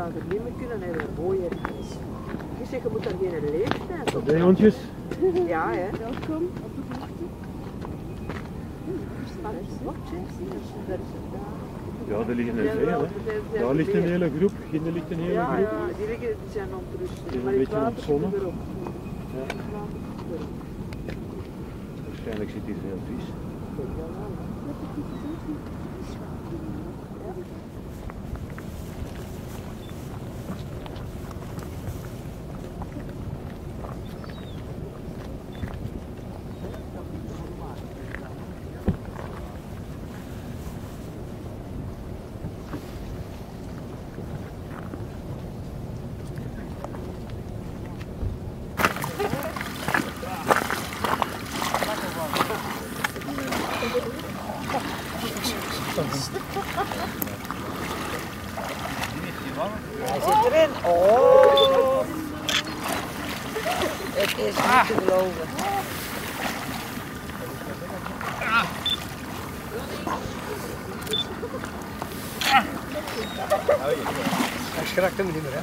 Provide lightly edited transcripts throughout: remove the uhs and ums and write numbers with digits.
zou er niet meer kunnen hebben, een mooie reis. Je zegt, je moet daar geen leeftijd op. De hondjes? Ja, hè. Welkom op de hoogte. Ja, er liggen er veel, hè. Daar ligt een hele groep, hier ligt een hele groep. Ja, die zijn ontrust. Die Maar een het beetje aan het water zonnen. komt erop. Ja. Het water komt erop. Waarschijnlijk zit hier veel vis. Hij zit erin. Oh! Het is niet te geloven. Hij schrikt hem niet meer, hè?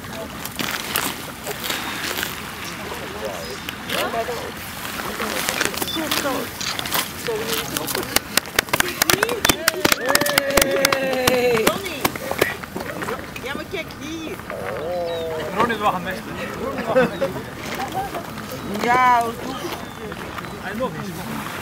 Ronnie! Ja, maar kijk hier. Ronnie is wel gemist. Ja, Hij nog iets.